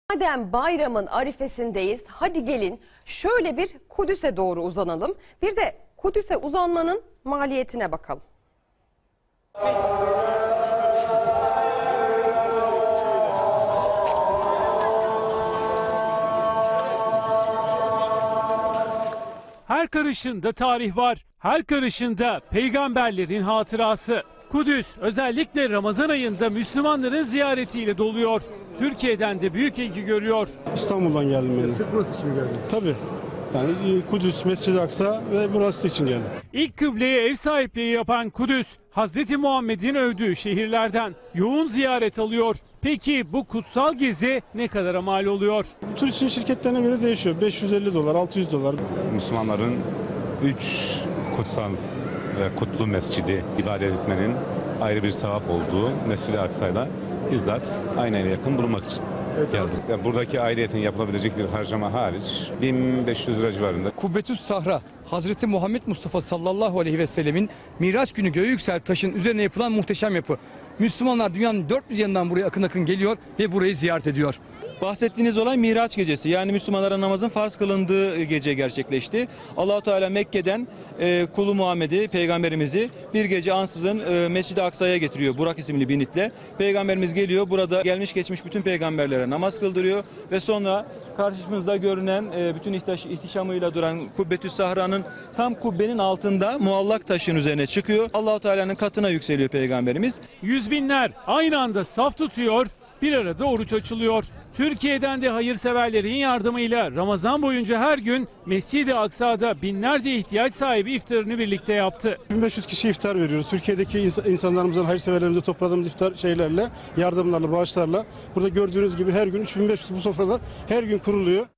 Madem bayramın arifesindeyiz, hadi gelin şöyle bir Kudüs'e doğru uzanalım. Bir de Kudüs'e uzanmanın maliyetine bakalım. Her karışında tarih var, her karışında peygamberlerin hatırası. Kudüs özellikle Ramazan ayında Müslümanların ziyaretiyle doluyor. Türkiye'den de büyük ilgi görüyor. İstanbul'dan geldim ben. Sırf burası için mi geldiniz? Tabii. Yani Kudüs, Mescid-i Aksa ve burası için geldim. İlk kıbleye ev sahipliği yapan Kudüs, Hazreti Muhammed'in övdüğü şehirlerden yoğun ziyaret alıyor. Peki bu kutsal gezi ne kadara mal oluyor? Turizm şirketlerine göre değişiyor. $550, $600. Müslümanların 3 kutsal ve kutlu mescidi ibadet etmenin ayrı bir sevap olduğu Mescid-i Aksa'yla bizzat aynaya yakın bulunmak için geldik. Yani buradaki ayrıyeten yapılabilecek bir harcama hariç 1500 lira civarında. Kubbetüs Sahra, Hazreti Muhammed Mustafa sallallahu aleyhi ve sellemin Miraç günü göğe yüksel taşın üzerine yapılan muhteşem yapı. Müslümanlar dünyanın dört bir yanından buraya akın akın geliyor ve burayı ziyaret ediyor. Bahsettiğiniz olay Miraç gecesi, yani Müslümanlara namazın farz kılındığı gece gerçekleşti. Allah-u Teala Mekke'den kulu Muhammed'i, peygamberimizi bir gece ansızın Mescid-i Aksa'ya getiriyor Burak isimli binitle. Peygamberimiz geliyor, burada gelmiş geçmiş bütün peygamberlere namaz kıldırıyor ve sonra karşımızda görünen bütün ihtişamıyla duran Kubbetüs Sahra'nın tam kubbenin altında muallak taşın üzerine çıkıyor. Allah-u Teala'nın katına yükseliyor peygamberimiz. Yüz binler aynı anda saf tutuyor, bir arada oruç açılıyor. Türkiye'den de hayırseverlerin yardımıyla Ramazan boyunca her gün Mescid-i Aksa'da binlerce ihtiyaç sahibi iftarını birlikte yaptı. 1500 kişi iftar veriyoruz. Türkiye'deki insanlarımızdan, hayırseverlerimize topladığımız iftar yardımlarla, bağışlarla. Burada gördüğünüz gibi her gün 3500 bu sofralar her gün kuruluyor.